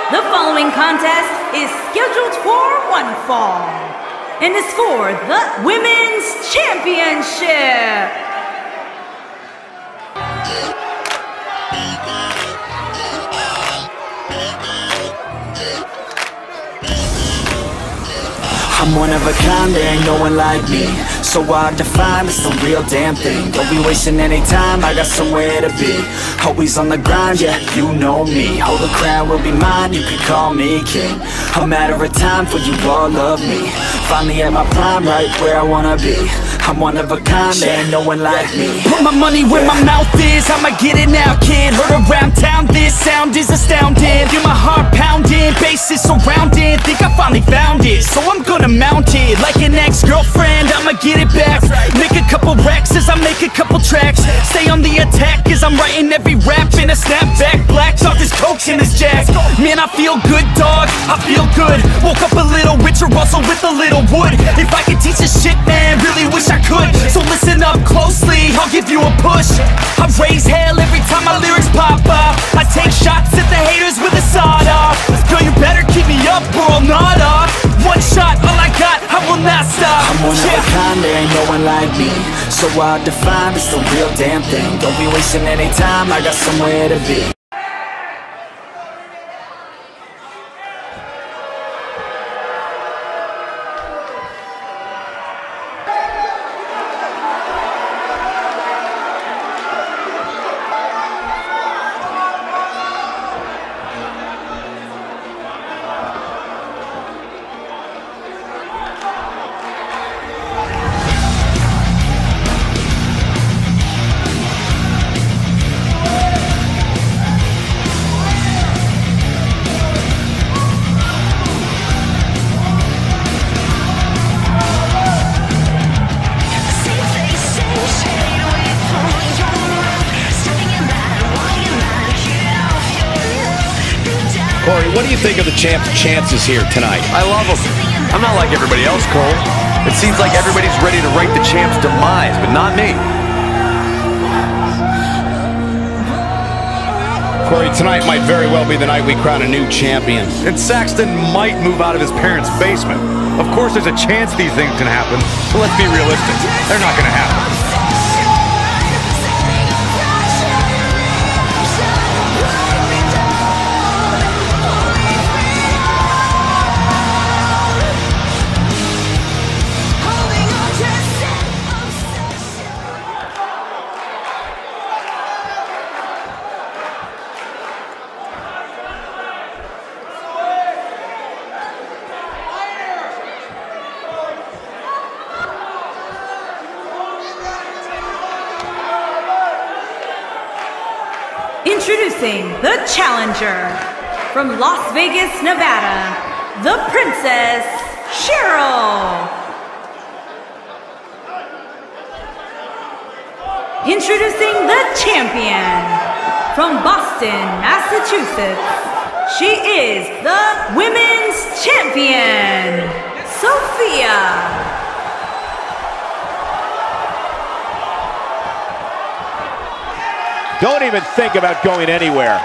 The following contest is scheduled for one fall and is for the Women's Championship. I'm one of a kind, there ain't no one like me. So hard to find, it's the real damn thing. Don't be wasting any time, I got somewhere to be. Always on the grind, yeah, you know me. Hold the crown will be mine, you can call me king. A matter of time for you all love me. Finally at my prime, right where I wanna be. I'm one of a kind, there ain't no one like me. Put my money where my mouth is, I'ma get it now, kid. Heard around town, this sound is astounding. Feel my heart pounding, bass is surrounding. Think I finally found it, so I'm gonna mount it. Like an ex-girlfriend, I'ma get it back. Make a couple racks as I make a couple tracks. Stay on the attack as I'm writing every rap in a snapback. Black off this coke and this jack. Man, I feel good, dog, I feel good. Woke up a little richer, also with a little wood. If I could teach this shit, man, really wish I could. So listen up closely, I'll give you a push. I raise hell every time my lyrics pop up. I take shots at the haters with a sawed off. Girl, you better keep me up or I'll nod off. One shot, all I got, I will not stop. I'm one of a kind, there ain't no one like me. So hard to find, it's the real damn thing. Don't be wasting any time, I got somewhere to be. Corey, what do you think of the champ's chances here tonight? I love him. I'm not like everybody else, Cole. It seems like everybody's ready to write the champ's demise, but not me. Corey, tonight might very well be the night we crown a new champion. And Saxton might move out of his parents' basement. Of course, there's a chance these things can happen, but let's be realistic. They're not going to happen. Introducing the challenger from Las Vegas, Nevada, the Princess Cheryl. Introducing the champion from Boston, Massachusetts. She is the Women's Champion, Sophia. Don't even think about going anywhere.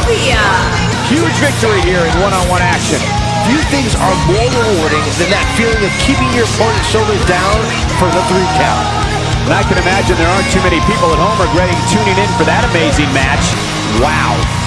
Sophia. Huge victory here in one-on-one action. Few things are more rewarding than that feeling of keeping your opponent's shoulders down for the 3 count. And I can imagine there aren't too many people at home regretting tuning in for that amazing match. Wow.